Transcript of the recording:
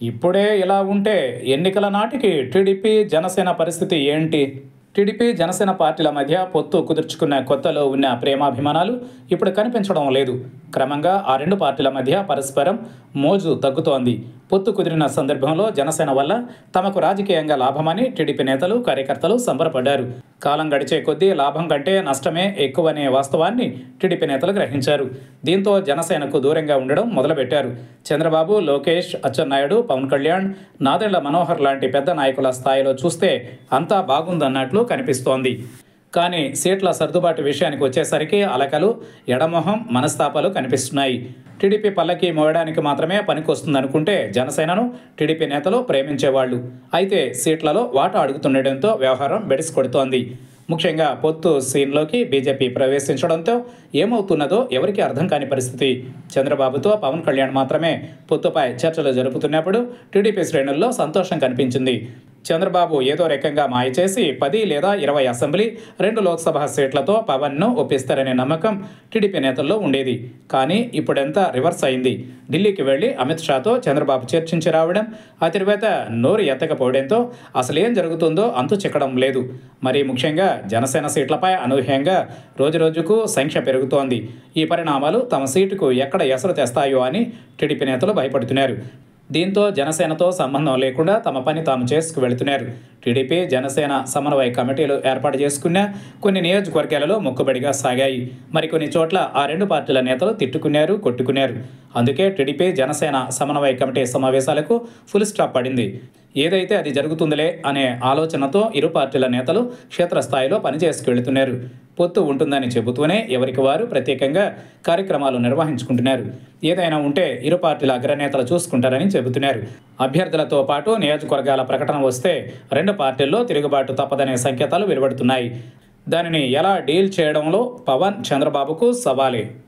ఇప్పుడే ఇలా ఉంటే ఎన్నికల నాటికి టీడీపీ జనసేన పరిస్థితి ఏంటి? టీడీపీ జనసేన పార్టీల మధ్య పొత్తు కుదుర్చుకున్న కొత్తలో ఉన్న ప్రేమాభిమానాలు ఇప్పుడు కనిపించడం లేదు. క్రమంగా ఆ రెండు పార్టీల మధ్య పరస్పరం మోజు తగ్గుతోంది. పొత్తు కుదిరిన సందర్భంలో జనసేన వల్ల తమకు రాజకీయంగా లాభమని టీడీపీ నేతలు, కార్యకర్తలు సంబరపడ్డారు. కాలం గడిచే కొద్దీ లాభం కంటే నష్టమే ఎక్కువనే వాస్తవాన్ని టీడీపీ నేతలు గ్రహించారు. దీంతో జనసేనకు దూరంగా ఉండడం మొదలుపెట్టారు. చంద్రబాబు, లోకేష్, అచ్చెన్నాయుడు, పవన్ కళ్యాణ్, నాదెళ్ల మనోహర్ లాంటి పెద్ద నాయకుల స్థాయిలో చూస్తే అంతా బాగుందన్నట్లు కనిపిస్తోంది. కానీ సీట్ల సర్దుబాటు విషయానికి వచ్చేసరికి అలకలు, ఎడమొహం, మనస్తాపాలు కనిపిస్తున్నాయి. టీడీపీ పల్లకి మోయడానికి మాత్రమే పనికొస్తుందనుకుంటే జనసేనను టీడీపీ నేతలు ప్రేమించేవాళ్లు. అయితే సీట్లలో వాటా అడుగుతుండటంతో వ్యవహారం బెడిసికొడుతోంది. ముఖ్యంగా పొత్తు సీన్లోకి బీజేపీ ప్రవేశించడంతో ఏమవుతున్నదో ఎవరికీ అర్థం కాని పరిస్థితి. చంద్రబాబుతో పవన్ కళ్యాణ్ మాత్రమే పొత్తుపై చర్చలు జరుపుతున్నప్పుడు టీడీపీ శ్రేణుల్లో సంతోషం కనిపించింది. చంద్రబాబు ఏదో రకంగా మాయ చేసి 10 లేదా 20 అసెంబ్లీ, 2 లోక్సభ సీట్లతో పవన్ను ఒప్పిస్తారనే నమ్మకం టీడీపీ నేతల్లో ఉండేది. కానీ ఇప్పుడంతా రివర్స్ అయింది. ఢిల్లీకి వెళ్లి అమిత్ షాతో చంద్రబాబు చర్చించి రావడం, ఆ తర్వాత నోరు ఎత్తకపోవడంతో అసలేం జరుగుతుందో అంతు చిక్కడం లేదు. మరి ముఖ్యంగా జనసేన సీట్లపై అనూహ్యంగా రోజురోజుకు సంఖ్య పెరుగుతోంది. ఈ పరిణామాలు తమ సీటుకు ఎక్కడ ఎసరు తెస్తాయో అని టీడీపీ నేతలు భయపడుతున్నారు. దీంతో జనసేనతో సంబంధం లేకుండా తమ పని తాము చేసుకు వెళుతున్నారు. టీడీపీ, జనసేన సమన్వయ కమిటీలు ఏర్పాటు చేసుకున్న కొన్ని నియోజకవర్గాలలో మొక్కుబడిగా సాగాయి. మరికొన్ని చోట్ల ఆ రెండు పార్టీల నేతలు తిట్టుకున్నారు, కొట్టుకున్నారు. అందుకే టీడీపీ, జనసేన సమన్వయ కమిటీ సమావేశాలకు ఫుల్ స్టాప్ పడింది. ఏదైతే అది జరుగుతుందిలే అనే ఆలోచనతో ఇరు పార్టీల నేతలు క్షేత్రస్థాయిలో పనిచేసుకు వెళుతున్నారు. పొత్తు ఉంటుందని చెబుతూనే ఎవరికి వారు ప్రత్యేకంగా కార్యక్రమాలు నిర్వహించుకుంటున్నారు. ఏదైనా ఉంటే ఇరు పార్టీల అగ్రనేతలు చూసుకుంటారని చెబుతున్నారు. అభ్యర్థులతో పాటు నియోజకవర్గాల ప్రకటన వస్తే రెండు పార్టీల్లో తిరుగుబాటు తప్పదనే సంకేతాలు వెలువడుతున్నాయి. దానిని ఎలా డీల్ చేయడంలో పవన్, చంద్రబాబుకు సవాలే.